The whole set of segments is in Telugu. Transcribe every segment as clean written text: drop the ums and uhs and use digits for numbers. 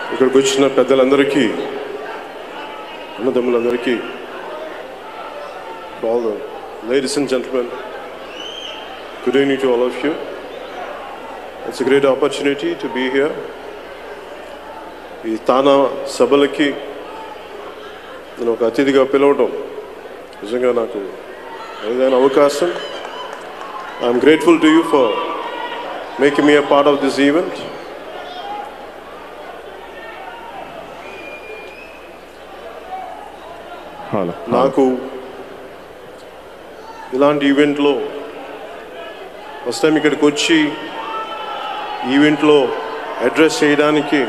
ఇక్కడికి వచ్చిన పెద్దలందరికీ అన్నదమ్ములందరికీ all the ladies and gentlemen, good evening to all of you. It's a great opportunity to be here. ఈ తానా సభలకి నేను ఒక అతిథిగా పిలవడం నిజంగా నాకు ఏదైనా అవకాశం. I am grateful to you for making me a part of this event. నాకు ఇలాంటి ఈవెంట్లో ఫస్ట్ టైం ఇక్కడికి వచ్చి ఈవెంట్లో అడ్రస్ చేయడానికి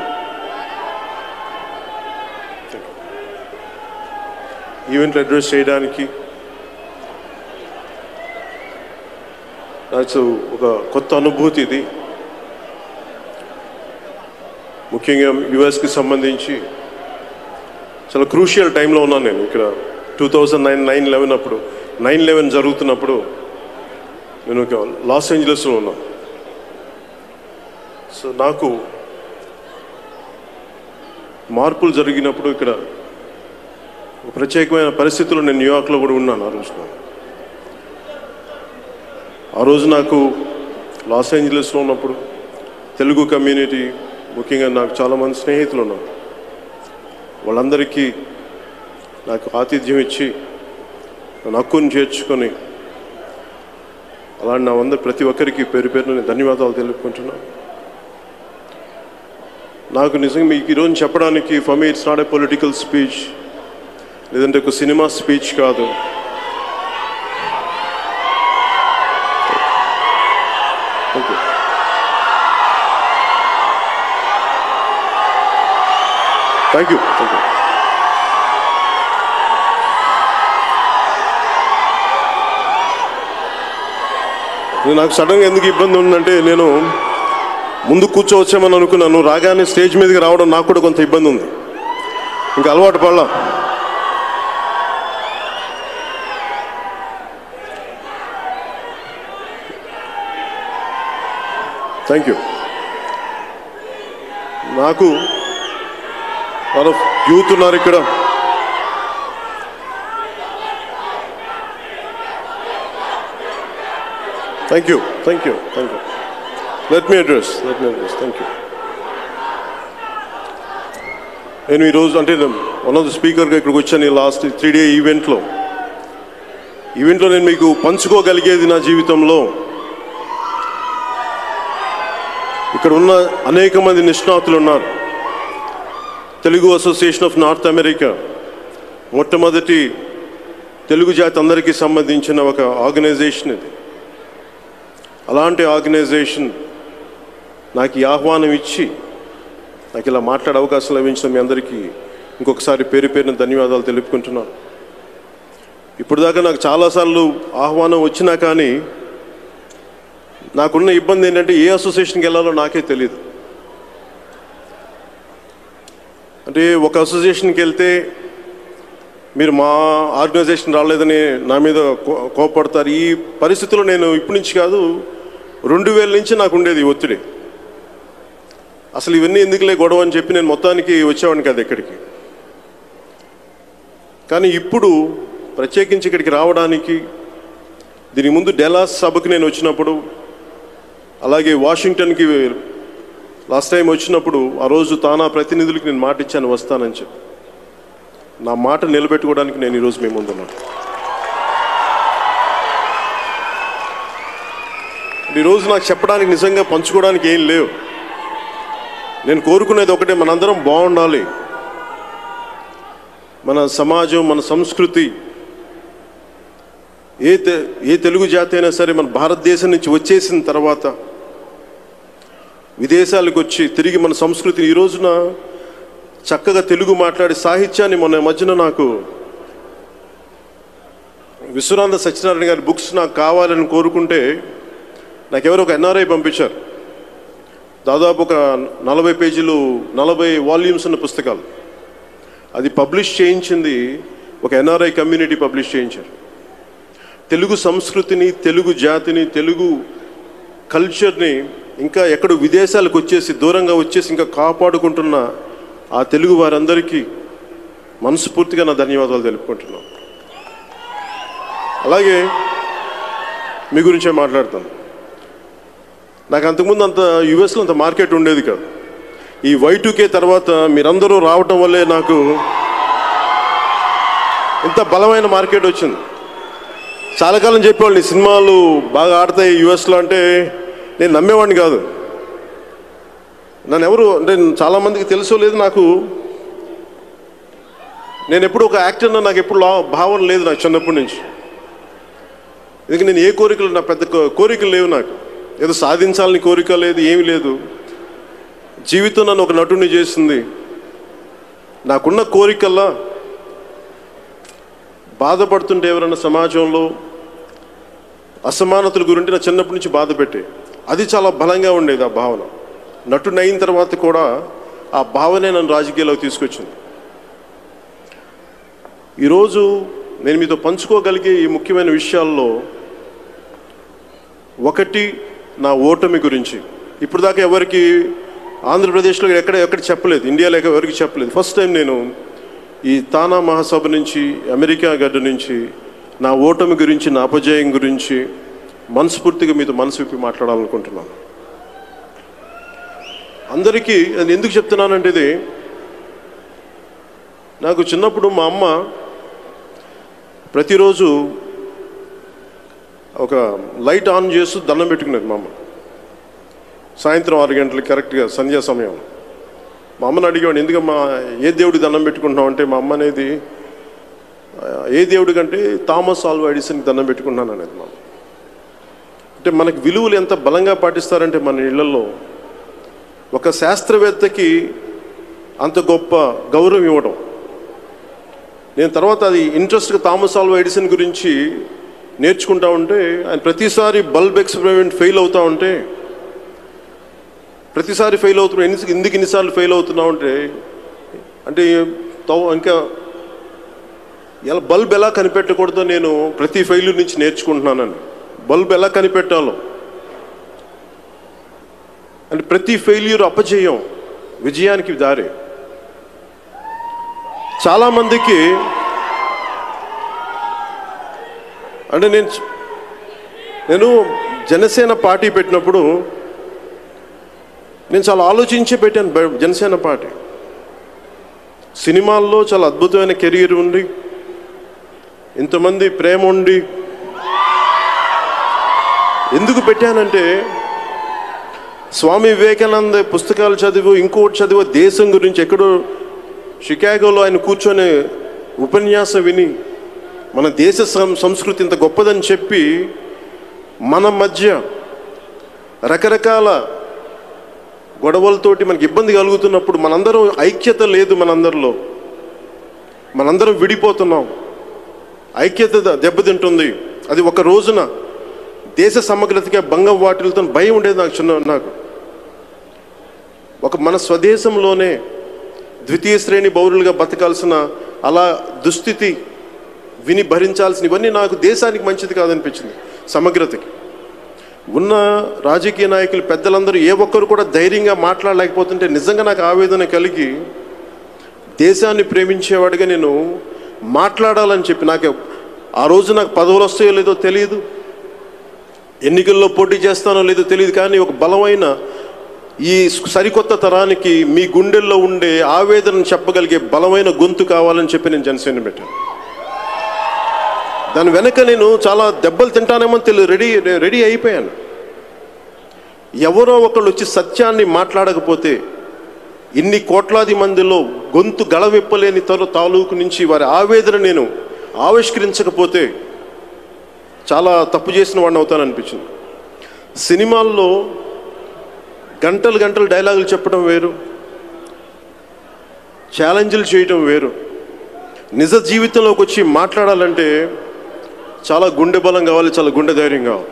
నాకు ఒక కొత్త అనుభూతి ఇది. ముఖ్యంగా యుఎస్కి సంబంధించి చాలా క్రూషియల్ టైంలో ఉన్నాను నేను. ఇక్కడ 2009 9/11 అప్పుడు 9/11 జరుగుతున్నప్పుడు నేను లాస్ ఏంజలస్లో ఉన్నాను. సో నాకు మార్పులు జరిగినప్పుడు ఇక్కడ ఒక ప్రత్యేకమైన పరిస్థితుల్లో నేను న్యూయార్క్లో కూడా ఉన్నాను. ఆ రోజు నాకు లాస్ ఏంజలస్లో ఉన్నప్పుడు తెలుగు కమ్యూనిటీ ముఖ్యంగా నాకు చాలామంది స్నేహితులు ఉన్నారు. వాళ్ళందరికీ నాకు ఆతిథ్యం ఇచ్చి నన్ను హక్కుని చేర్చుకొని అలాంటి నా ప్రతి ఒక్కరికి పేరు పేరున నేను ధన్యవాదాలు తెలుపుకుంటున్నాను. నాకు నిజంగా మీకు ఈరోజు చెప్పడానికి for me it's not a political speech, లేదంటే ఒక సినిమా స్పీచ్ కాదు. Thank you. నాకు సడన్గా ఎందుకు ఇబ్బంది ఉందంటే నేను ముందు కూర్చోవచ్చామని అనుకున్నాను. రాగానే స్టేజ్ మీదకి రావడం నాకు కూడా కొంత ఇబ్బంది ఉంది. ఇంకా అలవాటు పడలా. Thank you. నాకు యూత్ ఉన్నారు ఇక్కడ. Thank you. Let me address. Thank you. నేను ఈరోజు అంటే వన్ ఆఫ్ ద స్పీకర్గా ఇక్కడికి వచ్చాను. ఈ లాస్ట్ 3 day ఈవెంట్లో నేను మీకు పంచుకోగలిగేది నా జీవితంలో ఇక్కడ ఉన్న అనేక మంది నిష్ణాతులు ఉన్నారు. Telugu Association of North America మొట్టమొదటి తెలుగు జాతి అందరికీ సంబంధించిన ఒక ఆర్గనైజేషన్ ఇది. అలాంటి ఆర్గనైజేషన్ నాకు ఈ ఆహ్వానం ఇచ్చి నాకు ఇలా మాట్లాడే అవకాశం లభించిన మీ అందరికీ ఇంకొకసారి పేరు పేరున ధన్యవాదాలు తెలుపుకుంటున్నాను. ఇప్పుడు దాకా నాకు చాలాసార్లు ఆహ్వానం వచ్చినా కానీ నాకున్న ఇబ్బంది ఏంటంటే ఏ అసోసియేషన్కి వెళ్ళాలో నాకే తెలియదు. అంటే ఒక అసోసియేషన్కి వెళ్తే మీరు మా ఆర్గనైజేషన్ రాలేదని నా మీద కోపడతారు. ఈ పరిస్థితుల్లో నేను ఇప్పటి నుంచి కాదు 2000 నుంచి నాకు ఉండేది ఒత్తిడి. అసలు ఇవన్నీ ఎందుకులే గొడవ అని చెప్పి నేను మొత్తానికి వచ్చేవాడిని కాదు ఎక్కడికి. కానీ ఇప్పుడు ప్రత్యేకించి ఇక్కడికి రావడానికి, దీని ముందు డెలాస్ సభకు నేను వచ్చినప్పుడు, అలాగే వాషింగ్టన్కి లాస్ట్ టైం వచ్చినప్పుడు ఆ రోజు తానా ప్రతినిధులకి నేను మాట ఇచ్చాను వస్తానని చెప్పి. నా మాట నిలబెట్టుకోవడానికి నేను ఈరోజు మీ ముందున్నాను. ఈరోజు నాకు చెప్పడానికి నిజంగా పంచుకోవడానికి ఏం లేవు. నేను కోరుకునేది ఒకటే, మనందరం బాగుండాలి. మన సమాజం, మన సంస్కృతి, ఏ తెలుగు జాతి అయినా సరే మన భారతదేశం నుంచి వచ్చేసిన తర్వాత విదేశాలకు వచ్చి తిరిగి మన సంస్కృతిని ఈ రోజున చక్కగా తెలుగు మాట్లాడే సాహిత్యాన్ని మొన్న మధ్యన నాకు విశ్వనాథ సత్యనారాయణ గారి బుక్స్ నాకు కావాలని కోరుకుంటే నాకు ఎవరో ఒక ఎన్ఆర్ఐ పంపించారు. దాదాపు ఒక 40 పేజీలు 40 వాల్యూమ్స్ ఉన్న పుస్తకాలు. అది పబ్లిష్ చేయించింది ఒక ఎన్ఆర్ఐ కమ్యూనిటీ పబ్లిష్ చేయించారు. తెలుగు సంస్కృతిని, తెలుగు జాతిని, తెలుగు కల్చర్ని ఇంకా ఎక్కడో విదేశాలకు వచ్చేసి దూరంగా వచ్చేసి ఇంకా కాపాడుకుంటున్న ఆ తెలుగు వారందరికీ మనస్ఫూర్తిగా నా ధన్యవాదాలు తెలుపుకుంటున్నాను. అలాగే మీ గురించే మాట్లాడతాను. నాకు అంతకుముందు అంత యుఎస్లో అంత మార్కెట్ ఉండేది కాదు. ఈ Y2K తర్వాత మీరందరూ రావటం వల్లే నాకు ఇంత బలమైన మార్కెట్ వచ్చింది. చాలా కాలం చెప్పేవాళ్ళు సినిమాలు బాగా ఆడతాయి యుఎస్లో అంటే నేను నమ్మేవాడిని కాదు. నన్ను ఎవరు అంటే చాలామందికి తెలుసో లేదు, నాకు నేను ఎప్పుడు ఒక యాక్టర్ నాకు ఎప్పుడు భావన లేదు నాకు చిన్నప్పటి నుంచి. ఎందుకంటే నేను ఏ కోరికలు, నా పెద్ద కోరికలు లేవు. నాకు ఏదో సాధించాలని కోరిక లేదు, ఏమీ లేదు. జీవితం నన్ను ఒక నటుని చేసింది. నాకున్న కోరికల్లా బాధపడుతుంటే ఎవరైనా సమాజంలో అసమానతల గురించి నా చిన్నప్పటి నుంచి బాధ పెట్టే అది చాలా బలంగా ఉండేది. ఆ భావన నటుని అయిన తర్వాత కూడా ఆ భావనే నన్ను రాజకీయాల్లోకి తీసుకొచ్చింది. ఈరోజు నేను మీతో పంచుకోగలిగే ఈ ముఖ్యమైన విషయాల్లో ఒకటి నా ఓటమి గురించి. ఇప్పుడు దాకా ఎవరికి ఆంధ్రప్రదేశ్లో ఎక్కడ చెప్పలేదు, ఇండియాలో ఎవరికి చెప్పలేదు. ఫస్ట్ టైం నేను ఈ తానా మహాసభ నుంచి, అమెరికా గడ్డ నుంచి నా ఓటమి గురించి, నా అపజయం గురించి మనస్ఫూర్తిగా మీతో మనసు విప్పి మాట్లాడాలనుకుంటున్నాను. అందరికీ నేను ఎందుకు చెప్తున్నానంటే, ఇది నాకు చిన్నప్పుడు మా అమ్మ ప్రతిరోజు ఒక లైట్ ఆన్ చేస్తూ దండం పెట్టుకునేది. మా అమ్మ సాయంత్రం 6 గంటలకు కరెక్ట్గా సంధ్యా సమయం. మా అమ్మని అడిగేవాడు, ఎందుకమ్మా ఏ దేవుడికి దండం పెట్టుకుంటున్నావు అంటే, మా అమ్మ అనేది ఏ దేవుడి కంటే థామస్ ఆల్వా ఎడిసన్కి దండం పెట్టుకుంటున్నాను అనేది. మా అంటే మనకి విలువలు ఎంత బలంగా పాటిస్తారంటే మన ఇళ్లలో ఒక శాస్త్రవేత్తకి అంత గొప్ప గౌరవం ఇవ్వడం. నేను తర్వాత అది ఇంట్రెస్ట్గా థామస్ ఆల్వా ఎడిసన్ గురించి నేర్చుకుంటా ఉంటే, ఆయన ప్రతిసారి బల్బ్ ఎక్స్పెరిమెంట్ ఫెయిల్ అవుతూ ఉంటే, ప్రతిసారి ఫెయిల్ అవుతున్నా, ఎందుకు ఇన్నిసార్లు ఫెయిల్ అవుతున్నా ఉంటే, అంటే ఇంకా ఎలా బల్బ్ ఎలా కనిపెట్టకూడదో నేను ప్రతి ఫెయిల్యూర్ నుంచి నేర్చుకుంటున్నానని. బల్బ్ ఎలా కనిపెట్టాలో అంటే ప్రతి ఫెయిల్యూర్ అపజయం విజయానికి దారి. చాలామందికి అంటే నేను జనసేన పార్టీ పెట్టినప్పుడు నేను చాలా ఆలోచించి పెట్టాను. జనసేన పార్టీ సినిమాల్లో చాలా అద్భుతమైన కెరీర్ ఉండి, ఇంతమంది ప్రేమ ఉండి, ఎందుకు పెట్టానంటే స్వామి వివేకానంద పుస్తకాలు చదివో ఇంకోటి చదివో దేశం గురించి ఎక్కడో షికాగోలో ఆయన కూర్చొని ఉపన్యాసం విని మన దేశ సంస్కృతి ఇంత గొప్పదని చెప్పి మన మధ్య రకరకాల గొడవలతోటి మనకి ఇబ్బంది కలుగుతున్నప్పుడు మనందరం ఐక్యత లేదు, మనందరం విడిపోతున్నాం, ఐక్యత దెబ్బతింటుంది. అది ఒక రోజున దేశ సమగ్రతగా భంగం వాటిల్తో భయం ఉండేది నాకు. మన స్వదేశంలోనే ద్వితీయ శ్రేణి పౌరులుగా బతకాల్సిన అలా దుస్థితి విని భరించాల్సిన ఇవన్నీ నాకు దేశానికి మంచిది కాదనిపించింది. సమగ్రతకి ఉన్న రాజకీయ నాయకులు పెద్దలందరూ ఏ ఒక్కరు కూడా ధైర్యంగా మాట్లాడలేకపోతుంటే నిజంగా నాకు ఆవేదన కలిగి దేశాన్ని ప్రేమించేవాడిగా నేను మాట్లాడాలని చెప్పి, నాకు ఆ రోజు నాకు పదవులు వస్తాయో లేదో తెలియదు, ఎన్నికల్లో పోటీ చేస్తానో లేదో తెలియదు, కానీ ఒక బలమైన ఈ సరికొత్త తరానికి మీ గుండెల్లో ఉండే ఆవేదనను చెప్పగలిగే బలమైన గొంతు కావాలని చెప్పి నేను జనసేన పెట్టాను. దాని వెనక నేను చాలా దెబ్బలు తింటానేమో రెడీ అయిపోయాను. ఎవరో ఒకళ్ళు వచ్చి సత్యాన్ని మాట్లాడకపోతే, ఇన్ని కోట్లాది మందిలో గొంతు గళవిప్పలేని తాలూకు నుంచి వారి ఆవేదన నేను ఆవిష్కరించకపోతే చాలా తప్పు చేసిన వాడిని అవుతాననిపించింది. సినిమాల్లో గంటలు డైలాగులు చెప్పడం వేరు, ఛాలెంజ్లు చేయటం వేరు. నిజ జీవితంలోకి వచ్చి మాట్లాడాలంటే చాలా గుండె బలం కావాలి, చాలా గుండె ధైర్యం కావాలి.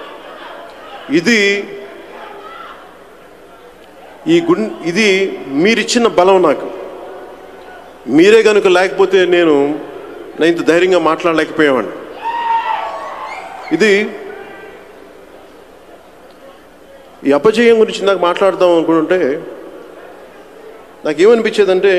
ఇది మీరిచ్చిన బలం నాకు. మీరే కనుక లేకపోతే నేను ఇంత ధైర్యంగా మాట్లాడలేకపోయేవాడిని. ఈ అపజయం గురించి నాకు మాట్లాడదాం అనుకుంటుంటే, నాకేమనిపించేదంటే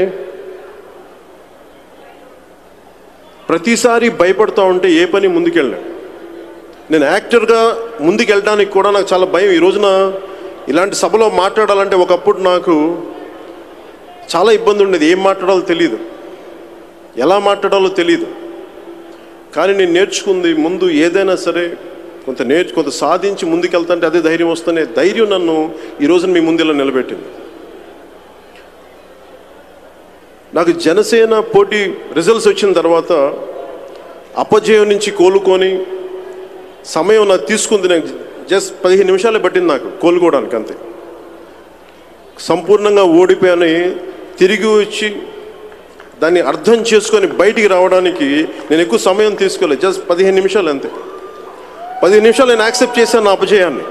ప్రతిసారి భయపడుతూ ఉంటే ఏ పని ముందుకెళ్ళాను. నేను యాక్టర్గా ముందుకెళ్ళడానికి కూడా నాకు చాలా భయం. ఈ రోజున ఇలాంటి సభలో మాట్లాడాలంటే ఒకప్పుడు నాకు చాలా ఇబ్బంది ఉండేది. ఏం మాట్లాడాలో తెలియదు, ఎలా మాట్లాడాలో తెలియదు. కానీ నేను నేర్చుకుంది, ముందు ఏదైనా సరే కొంత సాధించి ముందుకెళ్తాంటే అదే ధైర్యం వస్తేనే ధైర్యం నన్ను ఈ రోజున మీ ముందు ఇలా నిలబెట్టింది. నాకు జనసేన పోటీ రిజల్ట్స్ వచ్చిన తర్వాత అపజయం నుంచి కోలుకొని సమయం నాకు తీసుకుంది. నాకు జస్ట్ 15 నిమిషాలే పట్టింది నాకు కోలుకోవడానికి, అంతే. సంపూర్ణంగా ఓడిపోయాను. తిరిగి వచ్చి దాన్ని అర్థం చేసుకొని బయటికి రావడానికి నేను ఎక్కువ సమయం తీసుకోలేదు. జస్ట్ 15 నిమిషాలు, అంతే. 15 నిమిషాలు నేను యాక్సెప్ట్ చేశాను నా అపజయాన్ని.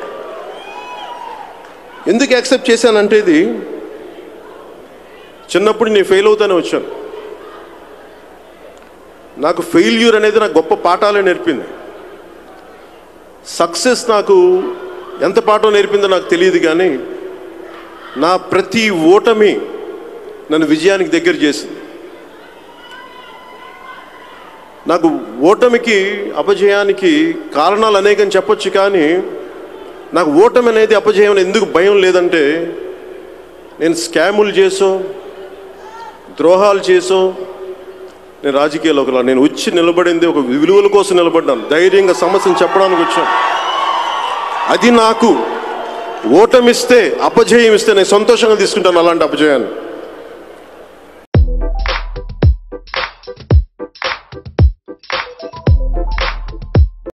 ఎందుకు యాక్సెప్ట్ చేశానంటే ఇది చిన్నప్పుడు నేను ఫెయిల్ అవుతానే వచ్చాను. నాకు ఫెయిల్యూర్ అనేది నాకు గొప్ప పాఠాలే నేర్పింది. సక్సెస్ నాకు ఎంత పాఠం నేర్పిందో నాకు తెలియదు, కానీ నా ప్రతి ఓటమి నన్ను విజయానికి దగ్గర చేసింది. నాకు ఓటమికి అపజయానికి కారణాలు అనేకం చెప్పొచ్చు, కానీ నాకు ఓటమి అనేది అపజయం ఎందుకు భయం లేదంటే నేను స్కాములు చేసో ద్రోహాలు చేసో నేను రాజకీయాల్లోకి నేను వచ్చి నిలబడింది ఒక విలువల కోసం నిలబడ్డాను. ధైర్యంగా సమస్యను చెప్పడానికి వచ్చాను. అది నాకు ఓటమిస్తే అపజయం ఇస్తే నేను సంతోషంగా తీసుకుంటాను అలాంటి అపజయాన్ని.